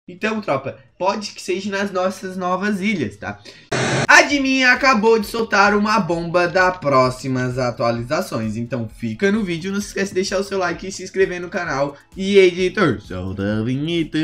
Então, tropa, pode que seja nas nossas novas ilhas, tá? A Admin acabou de soltar uma bomba das próximas atualizações, então fica no vídeo, não se esquece de deixar o seu like e se inscrever no canal. E editor, solta a vinheta.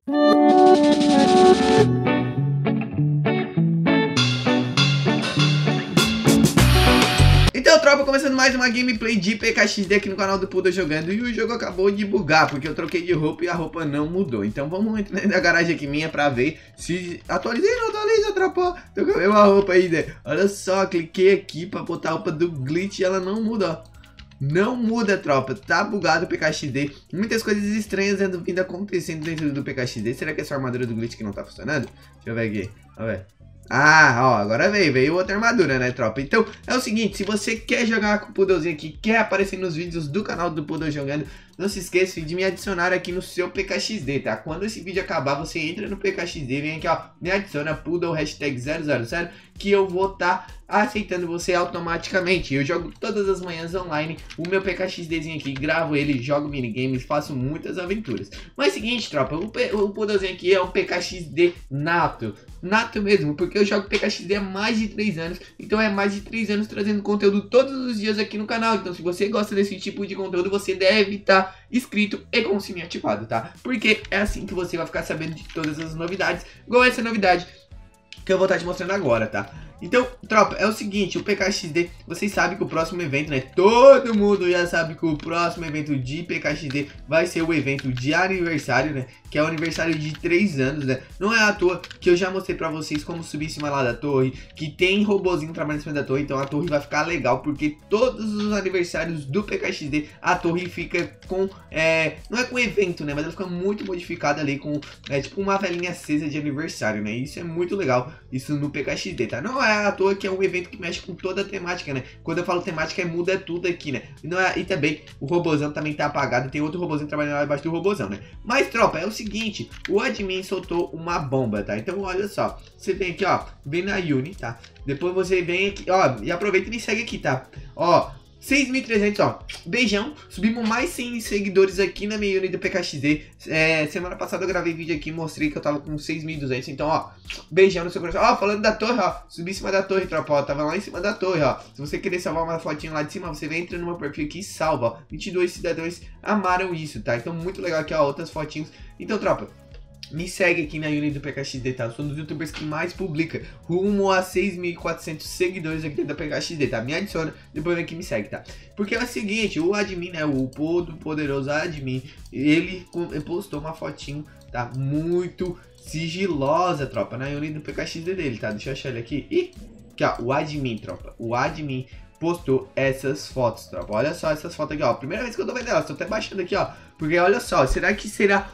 Então, tropa, começando mais uma gameplay de PKXD aqui no canal do Poodle Jogando. E o jogo acabou de bugar, porque eu troquei de roupa e a roupa não mudou. Então vamos entrar na garagem aqui minha pra ver se atualizei ou não atualiza, tropa. Tô com a mesma roupa aí, né? Olha só, cliquei aqui pra botar a roupa do Glitch e ela não muda, ó. Não muda, tropa, tá bugado o PKXD. Muitas coisas estranhas andam vindo acontecendo dentro do PKXD. Será que é só a armadura do Glitch que não tá funcionando? Deixa eu ver aqui, vamos ver. Ah, ó, agora veio outra armadura, né, tropa? Então, é o seguinte, se você quer jogar com o Poodlezinho aqui, quer aparecer nos vídeos do canal do Poodle Jogando, não se esqueça de me adicionar aqui no seu PKXD, tá? Quando esse vídeo acabar, você entra no PKXD, vem aqui, ó, me adiciona Poodle hashtag 000, que eu vou estar aceitando você automaticamente. Eu jogo todas as manhãs online o meu PKXDzinho aqui, gravo ele, jogo minigames, faço muitas aventuras. Mas é o seguinte, tropa, o Poodlezinho aqui é um PKXD nato mesmo, porque eu jogo PKXD há mais de 3 anos, então é mais de 3 anos trazendo conteúdo todos os dias aqui no canal. Então se você gosta desse tipo de conteúdo, você deve estar inscrito e com o sininho ativado, tá? Porque é assim que você vai ficar sabendo de todas as novidades, igual essa novidade que eu vou estar te mostrando agora, tá? Então, tropa, é o seguinte, o PKXD, vocês sabem que o próximo evento, né, todo mundo já sabe que o próximo evento de PKXD vai ser o evento de aniversário, né, que é o aniversário de 3 anos, né. Não é à toa que eu já mostrei pra vocês como subir em cima lá da torre, que tem robozinho trabalhando em cima da torre, então a torre vai ficar legal, porque todos os aniversários do PKXD, a torre fica com, não é com evento, né, mas ela fica muito modificada ali com, tipo uma velhinha acesa de aniversário, né, isso é muito legal, isso no PKXD, tá? Não é à toa que é um evento que mexe com toda a temática, né? Quando eu falo temática, muda tudo aqui, né? E também o robozão também tá apagado. Tem outro robozão trabalhando lá embaixo do robozão, né? Mas, tropa, é o seguinte, o Admin soltou uma bomba, tá? Então, olha só, você vem aqui, ó, vem na Uni, tá? Depois você vem aqui, ó, e aproveita e me segue aqui, tá? Ó, 6.300, ó, beijão, subimos mais 100 seguidores aqui na minha Uni do PKXD. Semana passada eu gravei vídeo aqui e mostrei que eu tava com 6.200, então, ó, beijão no seu coração. Ó, falando da torre, ó, subi em cima da torre, tropa, ó, tava lá em cima da torre, ó. Se você querer salvar uma fotinha lá de cima, você vem, entra no meu perfil aqui e salva, ó. 22 cidadãos amaram isso, tá? Então, muito legal aqui, ó, outras fotinhos. Então, tropa, me segue aqui na Uni do PKXD, tá? Eu sou um dos youtubers que mais publica, rumo a 6.400 seguidores aqui da PKXD, tá? Me adiciona, depois vem aqui e me segue, tá? Porque é o seguinte, o Admin, né, o poderoso Admin, ele postou uma fotinho, tá? Muito sigilosa, tropa, na Uni do PKXD dele, tá? Deixa eu achar ele aqui. Ih, aqui, ó, o Admin, tropa, o Admin postou essas fotos, tropa. Olha só essas fotos aqui, ó. Primeira vez que eu tô vendo elas, tô até baixando aqui, ó. Porque olha só, será que será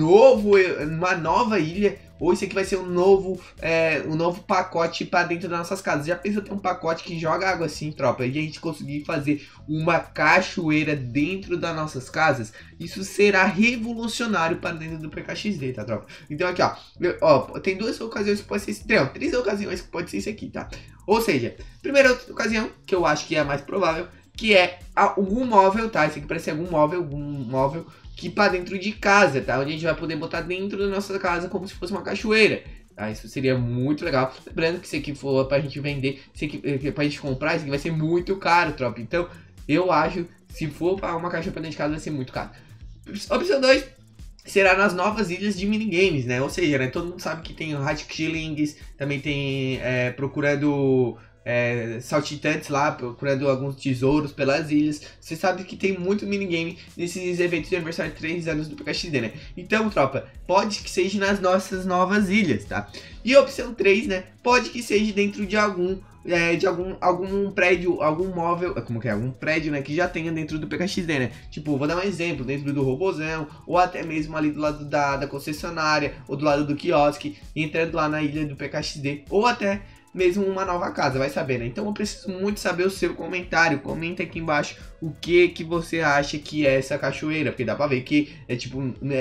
uma nova ilha? Ou isso aqui vai ser um novo pacote para dentro das nossas casas? Já pensou ter um pacote que joga água assim, tropa? E a gente conseguir fazer uma cachoeira dentro das nossas casas? Isso será revolucionário para dentro do PKXD, tá, tropa? Então aqui, ó, tem 2 ocasiões que pode ser esse, não, 3 ocasiões que pode ser isso aqui, tá? Ou seja, primeira ocasião, que eu acho que é a mais provável, que é algum móvel, tá? Esse aqui parece algum móvel que para dentro de casa, tá? Onde a gente vai poder botar dentro da nossa casa como se fosse uma cachoeira, tá? Isso seria muito legal. Lembrando que isso aqui for pra gente vender, isso aqui pra gente comprar, isso aqui vai ser muito caro, tropa. Então, eu acho, se for para uma cachoeira pra dentro de casa, vai ser muito caro. Opção 2 será nas novas ilhas de minigames, né? Ou seja, né, todo mundo sabe que tem Hard Killings, também tem procurando saltitantes lá, procurando alguns tesouros pelas ilhas. Você sabe que tem muito minigame nesses eventos de aniversário de 3 anos do PKXD, né? Então, tropa, pode que seja nas nossas novas ilhas, tá? E a opção 3, né? Pode que seja dentro de algum prédio, algum móvel, algum prédio, né, que já tenha dentro do PKXD, né? Tipo, vou dar um exemplo, dentro do robozão, ou até mesmo ali do lado da concessionária, ou do lado do quiosque, entrando lá na ilha do PKXD, ou até mesmo uma nova casa, vai saber, né? Então eu preciso muito saber o seu comentário. Comenta aqui embaixo o que você acha que é essa cachoeira, porque dá pra ver que é tipo,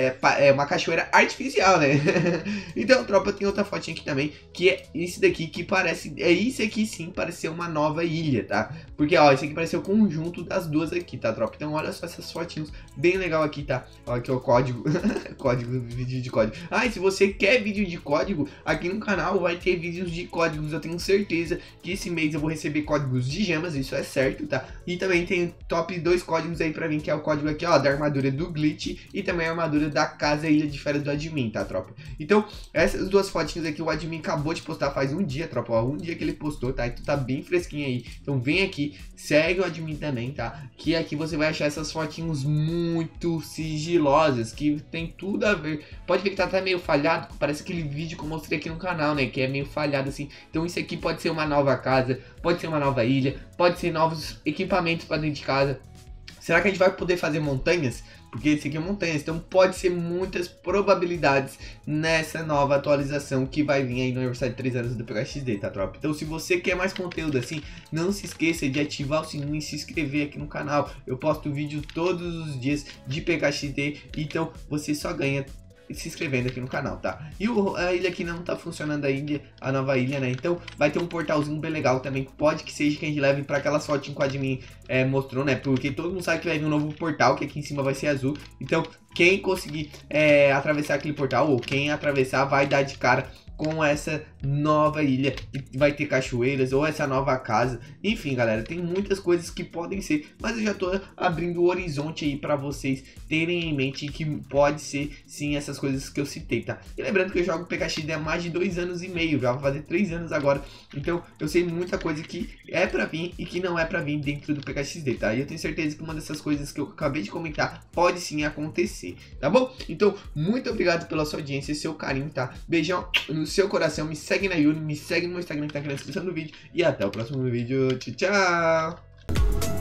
é uma cachoeira artificial, né? Então, tropa, tem outra fotinha aqui também, que é esse daqui, que parece, isso aqui sim, parece ser uma nova ilha, tá? Porque, ó, esse aqui parece o conjunto das duas aqui, tá, tropa? Então, olha só essas fotinhos, bem legal aqui, tá? Ó, aqui é o código, código, vídeo de código. Ah, e se você quer vídeo de código, aqui no canal vai ter vídeos de códigos, eu tenho certeza que esse mês eu vou receber códigos de gemas, isso é certo, tá? E também tem top 2 códigos aí pra mim, que é o código aqui, ó, da armadura do Glitch e também a armadura da casa Ilha de Férias do admin, tá, tropa? Então, essas duas fotinhas aqui o admin acabou de postar faz um dia, tropa, ó, um dia que ele postou, tá? Então tá bem fresquinho aí. Então vem aqui, segue o admin também, tá? Que aqui você vai achar essas fotinhos muito sigilosas, que tem tudo a ver. Pode ver que tá até meio falhado, parece aquele vídeo que eu mostrei aqui no canal, né? Que é meio falhado assim. Então isso aqui pode ser uma nova casa, pode ser uma nova ilha, pode ser novos equipamentos para dentro de casa. Será que a gente vai poder fazer montanhas? Porque esse aqui é montanhas, então pode ser muitas probabilidades nessa nova atualização que vai vir aí no aniversário de 3 anos do PKXD, tá, tropa? Então se você quer mais conteúdo assim, não se esqueça de ativar o sininho e se inscrever aqui no canal. Eu posto vídeo todos os dias de PKXD, então você só ganha se inscrevendo aqui no canal, tá? E a ilha aqui não tá funcionando ainda, a nova ilha, né? Então vai ter um portalzinho bem legal também, pode que seja que a gente leve pra aquela fotinha que o admin mostrou, né? Porque todo mundo sabe que vai vir um novo portal, que aqui em cima vai ser azul. Então quem conseguir atravessar aquele portal, ou quem atravessar, vai dar de cara com essa nova ilha, que vai ter cachoeiras, ou essa nova casa. Enfim, galera, tem muitas coisas que podem ser, mas eu já tô abrindo o horizonte aí pra vocês terem em mente que pode ser sim essas coisas que eu citei, tá? E lembrando que eu jogo PKXD há mais de 2 anos e meio, já vou fazer 3 anos agora, então eu sei muita coisa que é pra vir e que não é pra vir dentro do PKXD, tá? E eu tenho certeza que uma dessas coisas que eu acabei de comentar pode sim acontecer, tá bom? Então, muito obrigado pela sua audiência e seu carinho, tá? Beijão no seu coração, me segue na Yuni, me segue no meu Instagram que tá aqui na descrição do vídeo e até o próximo vídeo, tchau, tchau!